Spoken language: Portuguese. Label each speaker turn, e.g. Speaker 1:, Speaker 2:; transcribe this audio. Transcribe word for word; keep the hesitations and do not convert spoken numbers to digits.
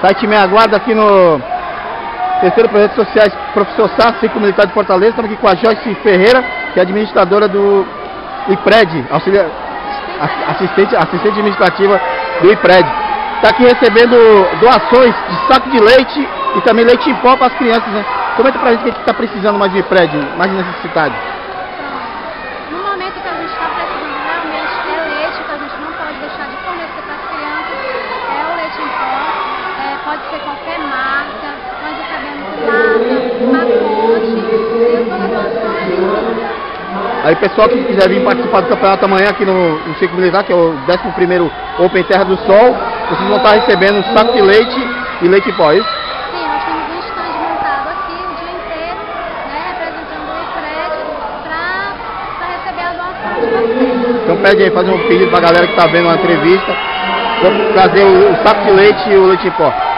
Speaker 1: Site Meia Guarda aqui no terceiro Projetos Sociais Professor Sá, Ciclo Militar de Fortaleza. Estamos aqui com a Joyce Ferreira, que é administradora do IPRED, auxiliar, assistente, assistente administrativa do IPRED. Está aqui recebendo doações de saco de leite e também leite em pó para as crianças, né? Comenta pra gente que a gente está precisando mais de IPRED, mais de necessidade.
Speaker 2: No momento que a gente está precisando realmente é leite, que a gente não pode deixar de fornecer para as crianças, é o leite em pó, é, pode ser qualquer marca, nós recebemos lata, pacote, e toda a doação é bem-vinda.
Speaker 1: Aí pessoal que quiser vir participar do campeonato amanhã aqui no, no Ciclo Militar, que é o décimo primeiro Open Terra do Sol, vocês vão estar recebendo um saco de leite e leite em pó, é isso?
Speaker 2: Sim, nós temos um stand montado aqui o dia inteiro, né, representando o IPRED para receber a doação de vocês.
Speaker 1: Então pede aí, fazer um pedido para a galera que está vendo a entrevista, vamos trazer o, o saco de leite e o leite em pó.